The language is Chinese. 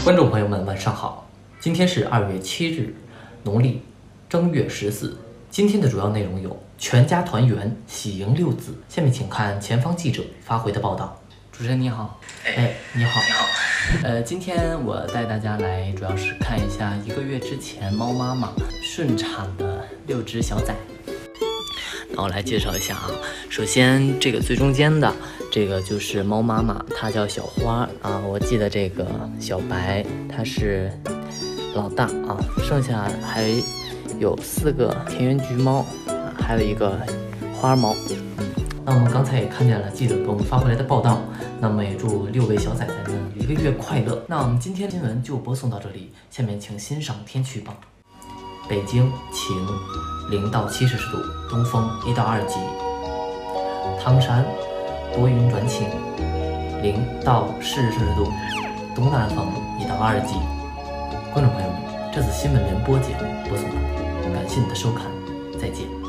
观众朋友们，晚上好！今天是2月7日，农历正月14。今天的主要内容有：全家团圆，喜迎六子。下面请看前方记者发回的报道。主持人你好，你好。今天我带大家来，主要是看一下1个月之前猫妈妈顺产的6只小崽。那我来介绍一下啊，首先这个最中间的这个就是猫妈妈，它叫小花啊。我记得这个小白它是老大啊，剩下还有4个田园橘猫，还有一个花猫。那我们刚才也看见了记者给我们发回来的报道，那么也祝6位小崽崽们1个月快乐。那我们今天新闻就播送到这里，下面请欣赏天气预报。北京晴，0到7摄氏度，东风1到2级。唐山多云转晴，0到10摄氏度，东南风1到2级。观众朋友们，这次新闻联播节目播送完，感谢你的收看，再见。